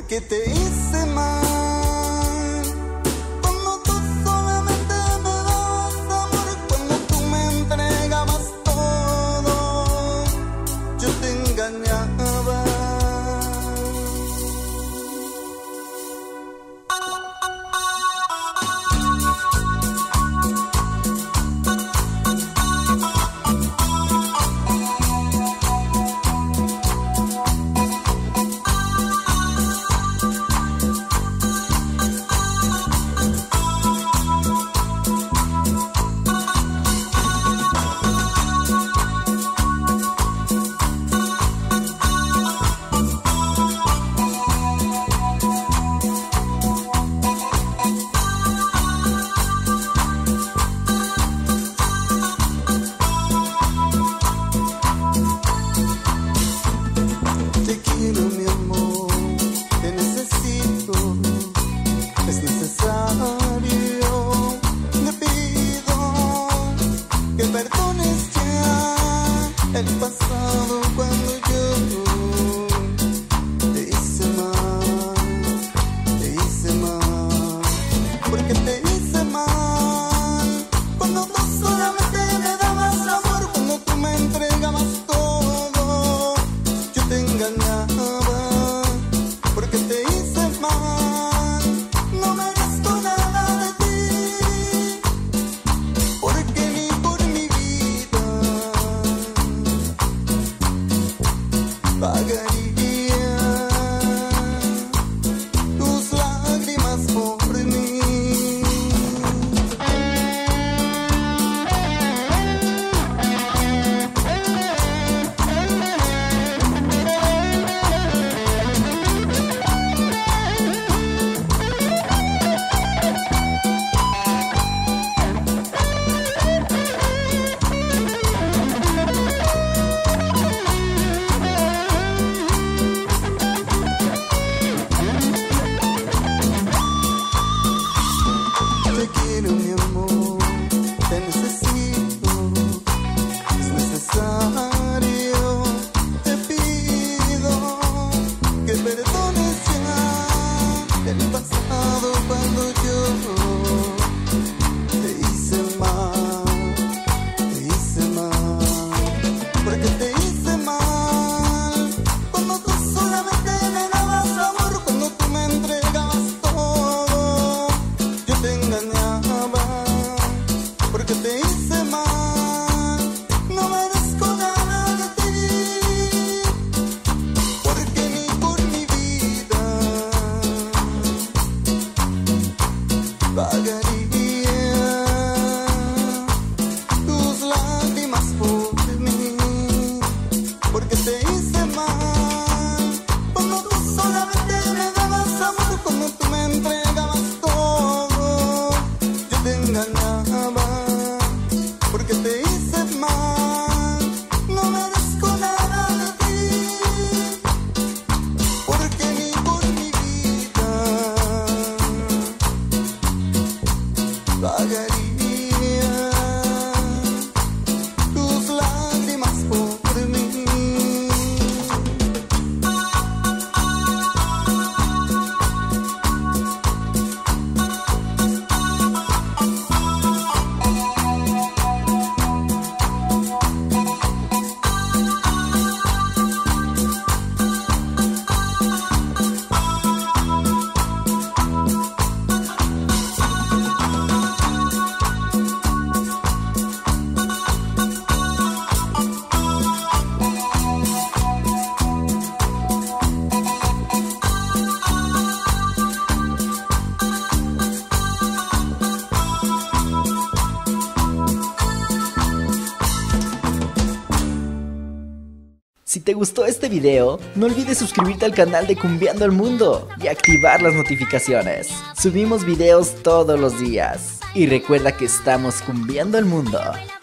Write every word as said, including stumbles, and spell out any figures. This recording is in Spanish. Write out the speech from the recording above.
porque te hice mal. Cuando tú solamente me dabas amor, cuando tú me entregabas todo, yo te engañaba. Te quiero, mi amor, te necesito, es necesario. Te pido que perdones ya el pasado cuando yo te hice mal, te hice mal, porque te hice mal. Cuando tú solamente me dabas amor, cuando tú me entregabas todo, yo te engañaba, porque te hice mal. No merezco nada de ti, porque ni por mi vida pagaría tus lágrimas por mí. Te quiero, mi amor, te necesito, es necesario. Te pido que perdones ya el pasado cuando yo te hice mal, te hice mal, porque te hice mal. Cuando tú solamente me dabas amor, cuando tú me entregabas todo, yo te engañaba, porque te hice mal. No merezco nada de ti, porque ni por mi vida pagaría tus lágrimas por mí, porque te hice mal. Cuando tú solamente me dabas amor, cuando tú me entregabas todo, yo te engañaba, porque te hice mal. No merezco nada de ti, porque ni por mi vida pagaría tus lágrimas por mí. Si te gustó este video, no olvides suscribirte al canal de Cumbiando el Mundo y activar las notificaciones. Subimos videos todos los días. Y recuerda que estamos cumbiando el mundo.